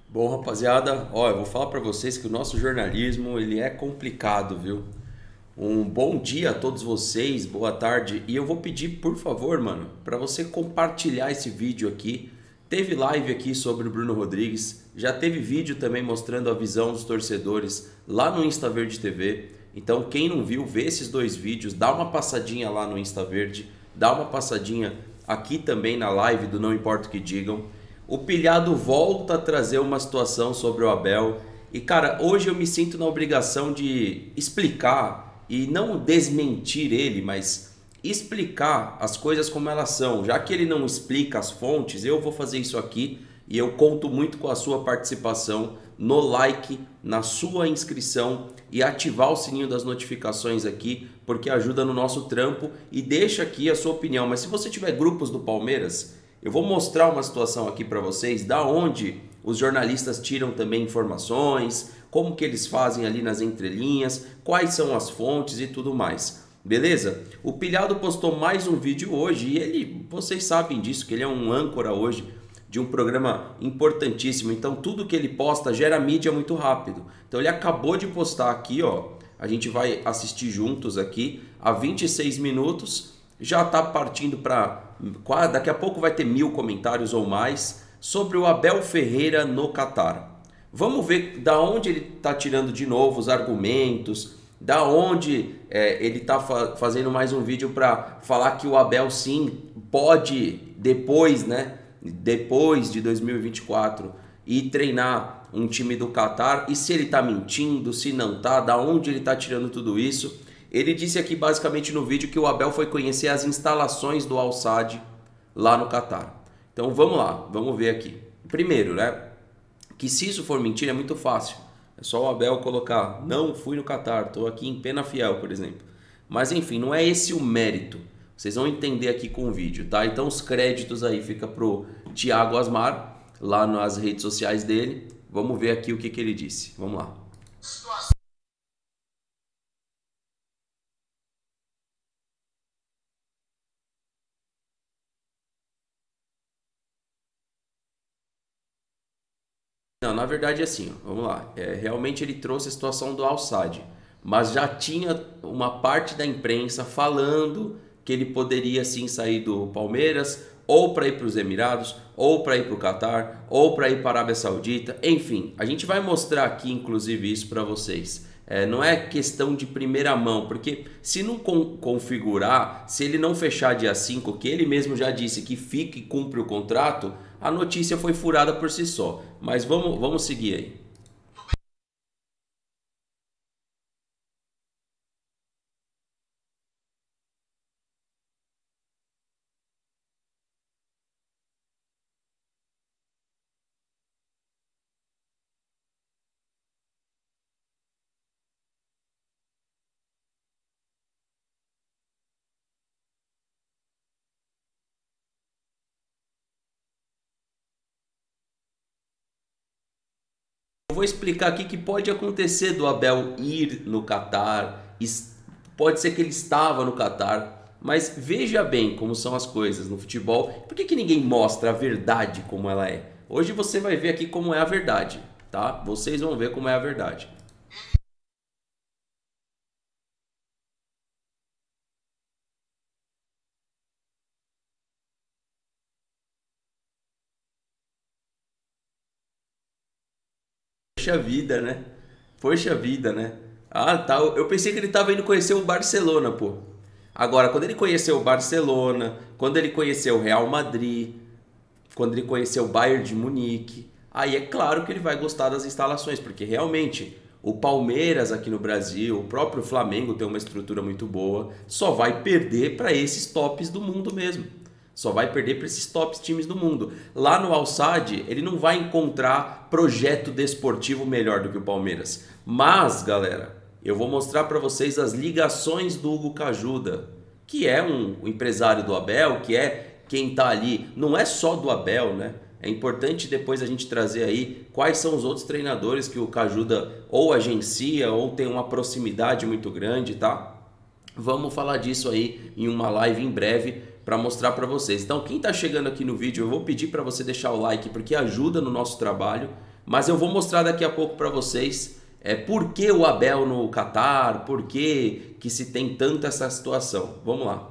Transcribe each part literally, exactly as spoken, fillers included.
Bom, rapaziada, ó, eu vou falar pra vocês que o nosso jornalismo, ele é complicado, viu? Um bom dia a todos vocês, boa tarde. E eu vou pedir, por favor, mano, pra você compartilhar esse vídeo aqui. Teve live aqui sobre o Bruno Rodrigues, já teve vídeo também mostrando a visão dos torcedores lá no Insta Verde T V. Então, quem não viu, vê esses dois vídeos, dá uma passadinha lá no Insta Verde, dá uma passadinha aqui também na live do Não Importa o que Digam. O Pilhado volta a trazer uma situação sobre o Abel. E cara, hoje eu me sinto na obrigação de explicar e não desmentir ele, mas explicar as coisas como elas são. Já que ele não explica as fontes, eu vou fazer isso aqui e eu conto muito com a sua participação no like, na sua inscrição e ativar o sininho das notificações aqui, porque ajuda no nosso trampo e deixa aqui a sua opinião. Mas se você tiver grupos do Palmeiras, eu vou mostrar uma situação aqui para vocês, da onde os jornalistas tiram também informações, como que eles fazem ali nas entrelinhas, quais são as fontes e tudo mais. Beleza? O Pilhado postou mais um vídeo hoje e ele, vocês sabem disso, que ele é um âncora hoje de um programa importantíssimo. Então tudo que ele posta gera mídia muito rápido. Então ele acabou de postar aqui, ó. A gente vai assistir juntos aqui a vinte e seis minutos. Já está partindo para... Daqui a pouco vai ter mil comentários ou mais sobre o Abel Ferreira no Catar. Vamos ver da onde ele está tirando de novo os argumentos, da onde é, ele está fa fazendo mais um vídeo para falar que o Abel sim pode depois, né, depois de dois mil e vinte e quatro ir treinar um time do Catar, e se ele está mentindo, se não está, da onde ele está tirando tudo isso. Ele disse aqui basicamente no vídeo que o Abel foi conhecer as instalações do Al Sadd lá no Catar. Então vamos lá, vamos ver aqui. Primeiro, né, que se isso for mentira é muito fácil. É só o Abel colocar, não fui no Catar, estou aqui em Penafiel, por exemplo. Mas enfim, não é esse o mérito. Vocês vão entender aqui com o vídeo, tá? Então os créditos aí fica pro Thiago Asmar, lá nas redes sociais dele. Vamos ver aqui o que, que ele disse. Vamos lá. Não, na verdade é assim, ó, vamos lá. É, realmente ele trouxe a situação do Al Sadd, mas já tinha uma parte da imprensa falando que ele poderia sim sair do Palmeiras, ou para ir para os Emirados, ou para ir para o Catar, ou para ir para a Arábia Saudita. Enfim, a gente vai mostrar aqui inclusive isso para vocês. É, não é questão de primeira mão, porque se não con configurar, se ele não fechar dia cinco, que ele mesmo já disse que fica e cumpre o contrato, a notícia foi furada por si só. Mas vamos, vamos seguir aí. Eu vou explicar aqui que pode acontecer do Abel ir no Catar, pode ser que ele estava no Catar, mas veja bem como são as coisas no futebol. Por que que ninguém mostra a verdade como ela é? Hoje você vai ver aqui como é a verdade, tá? Vocês vão ver como é a verdade. Poxa vida, né? Poxa vida, né? Ah, tá. Eu pensei que ele estava indo conhecer o Barcelona, pô. Agora, quando ele conheceu o Barcelona, quando ele conheceu o Real Madrid, quando ele conheceu o Bayern de Munique, aí é claro que ele vai gostar das instalações, porque realmente o Palmeiras aqui no Brasil, o próprio Flamengo tem uma estrutura muito boa, só vai perder para esses tops do mundo mesmo. Só vai perder para esses tops times do mundo. Lá no Al Sadd, ele não vai encontrar projeto desportivo melhor do que o Palmeiras. Mas, galera, eu vou mostrar para vocês as ligações do Hugo Cajuda, que é um, um empresário do Abel, que é quem está ali. Não é só do Abel, né? É importante depois a gente trazer aí quais são os outros treinadores que o Cajuda ou agencia ou tem uma proximidade muito grande, tá? Vamos falar disso aí em uma live em breve para mostrar para vocês. Então, quem está chegando aqui no vídeo, eu vou pedir para você deixar o like porque ajuda no nosso trabalho. Mas eu vou mostrar daqui a pouco para vocês é, por que o Abel no Catar, por que, que se tem tanta essa situação. Vamos lá.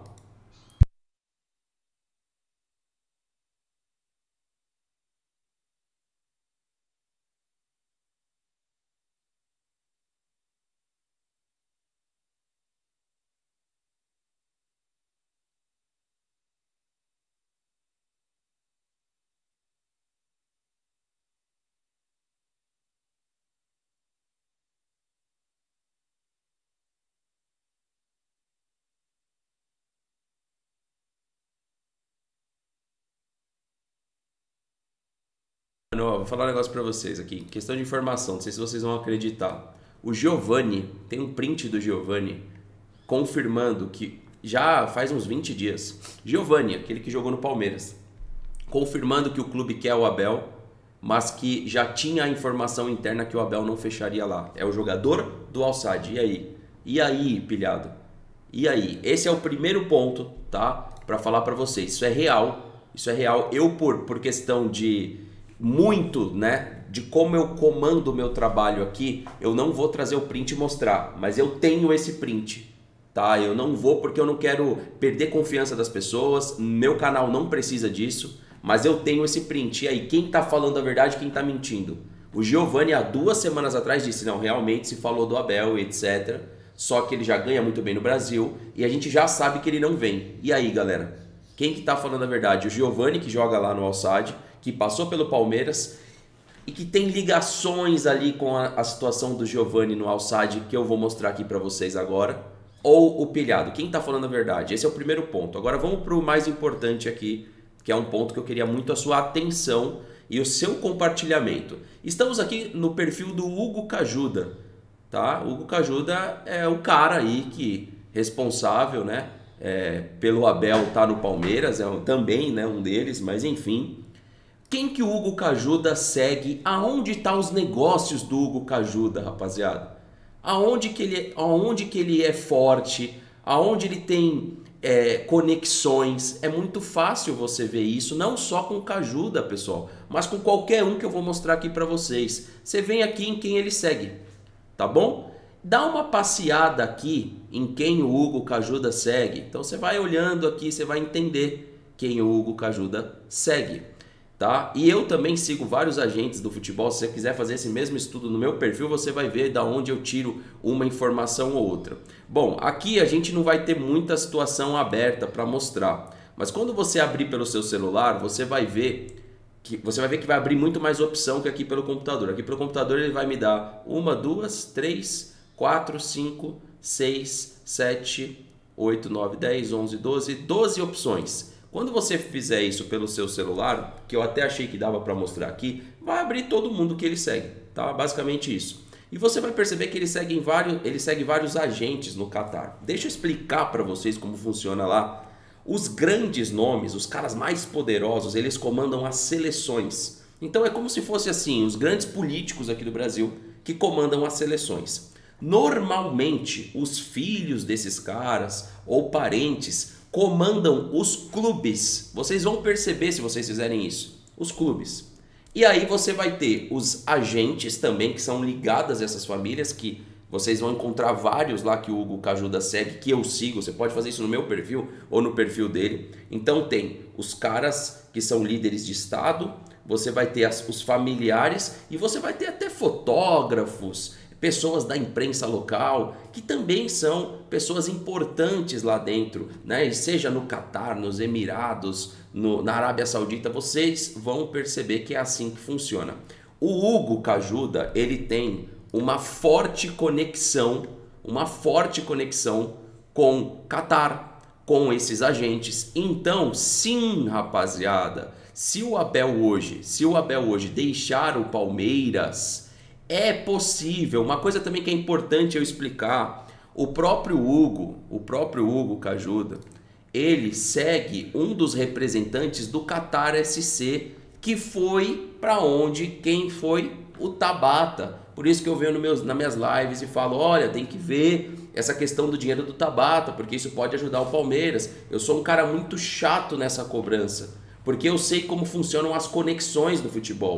Não, vou falar um negócio pra vocês aqui. Questão de informação, não sei se vocês vão acreditar. O Giovani, tem um print do Giovani confirmando que já faz uns vinte dias. Giovani, aquele que jogou no Palmeiras, confirmando que o clube quer o Abel, mas que já tinha a informação interna que o Abel não fecharia lá. É o jogador do Al-Sadd. E aí? E aí, pilhado? E aí? Esse é o primeiro ponto, tá? Pra falar pra vocês. Isso é real. Isso é real. Eu, por, por questão de muito, né, de como eu comando o meu trabalho aqui, eu não vou trazer o print e mostrar, mas eu tenho esse print, tá? Eu não vou porque eu não quero perder confiança das pessoas, meu canal não precisa disso, mas eu tenho esse print. E aí, quem tá falando a verdade, quem tá mentindo? O Giovani, há duas semanas atrás, disse, não, realmente se falou do Abel, etcétera, só que ele já ganha muito bem no Brasil e a gente já sabe que ele não vem. E aí, galera? Quem que tá falando a verdade? O Giovani, que joga lá no Al-Sadd, que passou pelo Palmeiras e que tem ligações ali com a, a situação do Giovani no Al-Sadd, que eu vou mostrar aqui para vocês agora, ou o pilhado? Quem está falando a verdade? Esse é o primeiro ponto. Agora vamos para o mais importante aqui, que é um ponto que eu queria muito a sua atenção e o seu compartilhamento. Estamos aqui no perfil do Hugo Cajuda, tá? O Hugo Cajuda é o cara aí que responsável, né, é, pelo Abel tá no Palmeiras, é um, também, né, um deles, mas enfim. Quem que o Hugo Cajuda segue? Aonde estão os negócios do Hugo Cajuda, rapaziada? Aonde que ele, aonde que ele é forte? Aonde ele tem é, conexões? É muito fácil você ver isso, não só com o Cajuda, pessoal, mas com qualquer um que eu vou mostrar aqui para vocês. Você vem aqui em quem ele segue, tá bom? Dá uma passeada aqui em quem o Hugo Cajuda segue. Então você vai olhando aqui, você vai entender quem o Hugo Cajuda segue. Tá? E eu também sigo vários agentes do futebol. Se você quiser fazer esse mesmo estudo no meu perfil, você vai ver da onde eu tiro uma informação ou outra. Bom, aqui a gente não vai ter muita situação aberta para mostrar, mas quando você abrir pelo seu celular, você vai ver que você vai ver que vai abrir muito mais opção que aqui pelo computador. Aqui pelo computador ele vai me dar uma, duas, três, quatro, cinco, seis, sete, oito, nove, dez, onze, doze, doze opções. Quando você fizer isso pelo seu celular, que eu até achei que dava para mostrar aqui, vai abrir todo mundo que ele segue, tá? Basicamente isso. E você vai perceber que ele segue, em vários, ele segue vários agentes no Catar. Deixa eu explicar para vocês como funciona lá. Os grandes nomes, os caras mais poderosos, eles comandam as seleções. Então é como se fosse assim, os grandes políticos aqui do Brasil que comandam as seleções. Normalmente, os filhos desses caras ou parentes comandam os clubes. Vocês vão perceber se vocês fizerem isso. Os clubes. E aí você vai ter os agentes também que são ligados a essas famílias, que vocês vão encontrar vários lá que o Hugo Cajuda segue, que eu sigo. Você pode fazer isso no meu perfil ou no perfil dele. Então tem os caras que são líderes de estado, você vai ter as, os familiares e você vai ter até fotógrafos, pessoas da imprensa local, que também são pessoas importantes lá dentro, né? E seja no Catar, nos Emirados, no, na Arábia Saudita, vocês vão perceber que é assim que funciona. O Hugo Cajuda, ele tem uma forte conexão, uma forte conexão com Catar, com esses agentes. Então, sim, rapaziada, se o Abel hoje, se o Abel hoje deixar o Palmeiras, é possível. Uma coisa também que é importante eu explicar, o próprio Hugo, o próprio Hugo Cajuda, ele segue um dos representantes do Qatar S C, que foi para onde quem foi o Tabata. Por isso que eu venho no meus, nas minhas lives e falo, olha, tem que ver essa questão do dinheiro do Tabata, porque isso pode ajudar o Palmeiras. Eu sou um cara muito chato nessa cobrança, porque eu sei como funcionam as conexões do futebol.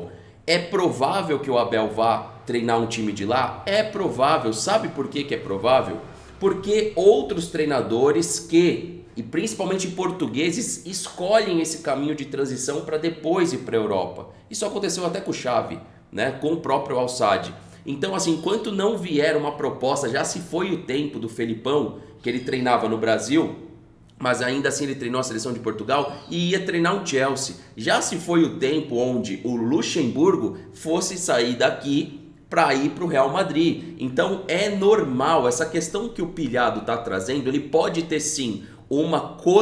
É provável que o Abel vá treinar um time de lá? É provável. Sabe por que que é provável? Porque outros treinadores que, e principalmente portugueses, escolhem esse caminho de transição para depois ir para a Europa. Isso aconteceu até com o Xavi, né? Com o próprio Al Sadd. Então, assim, enquanto não vier uma proposta, já se foi o tempo do Felipão, que ele treinava no Brasil, mas ainda assim ele treinou a seleção de Portugal e ia treinar o Chelsea. Já se foi o tempo onde o Luxemburgo fosse sair daqui para ir para o Real Madrid. Então é normal, essa questão que o Pilhado está trazendo, ele pode ter sim uma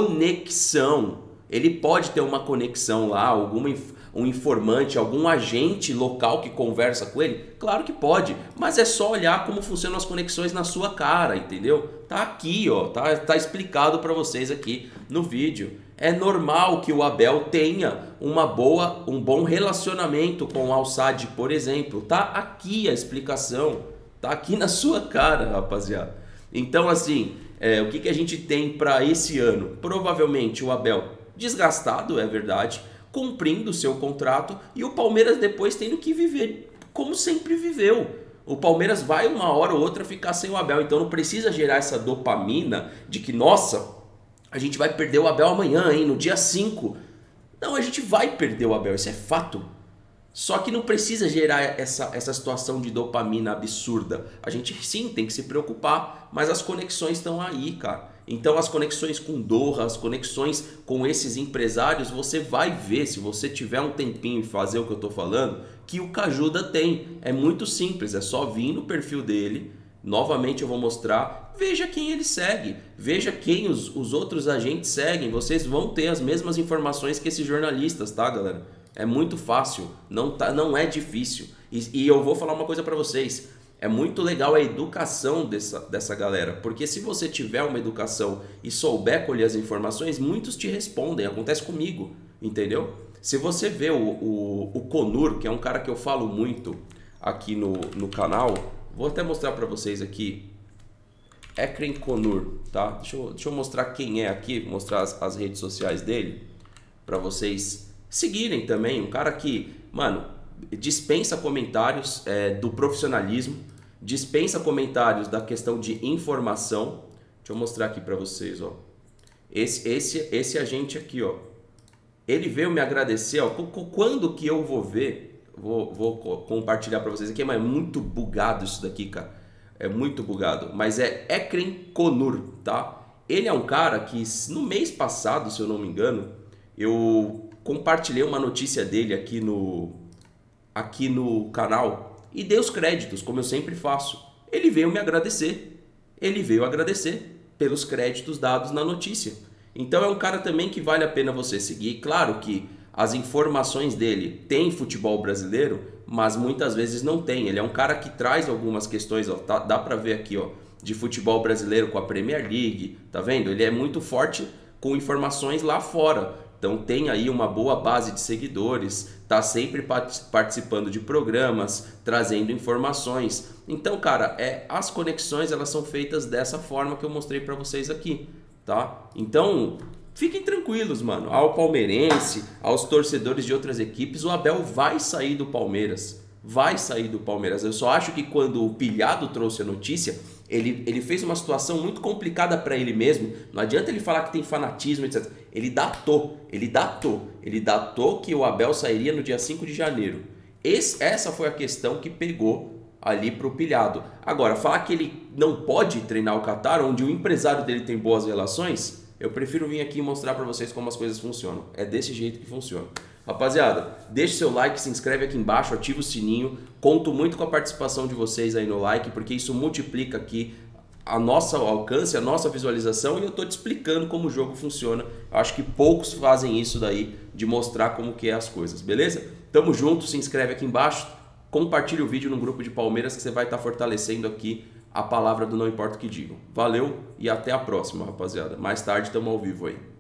conexão, ele pode ter uma conexão lá, alguma um informante, algum agente local que conversa com ele? Claro que pode, mas é só olhar como funcionam as conexões na sua cara, entendeu? Tá aqui, ó, tá, tá explicado para vocês aqui no vídeo. É normal que o Abel tenha uma boa, um bom relacionamento com o Al Sadd, por exemplo. Tá aqui a explicação, tá aqui na sua cara, rapaziada. Então, assim, é, o que, que a gente tem para esse ano? Provavelmente o Abel desgastado, é verdade, cumprindo o seu contrato, e o Palmeiras depois tendo que viver como sempre viveu. O Palmeiras vai uma hora ou outra ficar sem o Abel, então não precisa gerar essa dopamina de que, nossa, a gente vai perder o Abel amanhã, hein, no dia cinco. Não, a gente vai perder o Abel, isso é fato. Só que não precisa gerar essa, essa situação de dopamina absurda. A gente sim tem que se preocupar, mas as conexões estão aí, cara. Então as conexões com Doha, as conexões com esses empresários, você vai ver, se você tiver um tempinho e fazer o que eu tô falando, que o Cajuda tem. É muito simples, é só vir no perfil dele. Novamente eu vou mostrar, veja quem ele segue, veja quem os, os outros agentes seguem. Vocês vão ter as mesmas informações que esses jornalistas, tá, galera? É muito fácil, não, tá, não é difícil. E, e eu vou falar uma coisa para vocês. É muito legal a educação dessa, dessa galera, porque se você tiver uma educação e souber colher as informações, muitos te respondem, acontece comigo, entendeu? Se você vê o, o, o Conur, que é um cara que eu falo muito aqui no, no canal, vou até mostrar para vocês aqui, Ekrem Conur, tá? Deixa eu, deixa eu mostrar quem é aqui, mostrar as, as redes sociais dele, para vocês seguirem também, um cara que, mano, dispensa comentários é, do profissionalismo, dispensa comentários da questão de informação. Deixa eu mostrar aqui para vocês, ó. Esse, esse, esse agente aqui, ó, ele veio me agradecer, ó. Quando que eu vou ver, vou, vou compartilhar para vocês aqui, mas é muito bugado isso daqui, cara. É muito bugado, mas é Ekrem Conur, tá? Ele é um cara que no mês passado, se eu não me engano, eu compartilhei uma notícia dele aqui no, aqui no canal e dei os créditos, como eu sempre faço. Ele veio me agradecer. Ele veio agradecer pelos créditos dados na notícia. Então é um cara também que vale a pena você seguir. Claro que as informações dele têm futebol brasileiro, mas muitas vezes não tem. Ele é um cara que traz algumas questões, ó, tá, dá pra ver aqui, ó, de futebol brasileiro com a Premier League, tá vendo? Ele é muito forte com informações lá fora. Então tem aí uma boa base de seguidores, tá sempre participando de programas, trazendo informações. Então, cara, é, as conexões elas são feitas dessa forma que eu mostrei para vocês aqui, tá? Então, fiquem tranquilos, mano. Ao palmeirense, aos torcedores de outras equipes, o Abel vai sair do Palmeiras. Vai sair do Palmeiras. Eu só acho que quando o Pilhado trouxe a notícia, ele, ele fez uma situação muito complicada para ele mesmo. Não adianta ele falar que tem fanatismo, etcétera. Ele datou, ele datou, ele datou que o Abel sairia no dia cinco de janeiro. Esse, essa foi a questão que pegou ali para o Pilhado. Agora, falar que ele não pode treinar o Qatar, onde o empresário dele tem boas relações, eu prefiro vir aqui e mostrar para vocês como as coisas funcionam. É desse jeito que funciona. Rapaziada, deixe seu like, se inscreve aqui embaixo, ativa o sininho. Conto muito com a participação de vocês aí no like, porque isso multiplica aqui a nossa alcance, a nossa visualização, e eu estou te explicando como o jogo funciona. Eu acho que poucos fazem isso daí, de mostrar como que é as coisas, beleza? Tamo junto, se inscreve aqui embaixo, compartilha o vídeo no grupo de Palmeiras, que você vai estar fortalecendo aqui a palavra do Não Importa o Que Digam. Valeu e até a próxima, rapaziada. Mais tarde tamo ao vivo aí.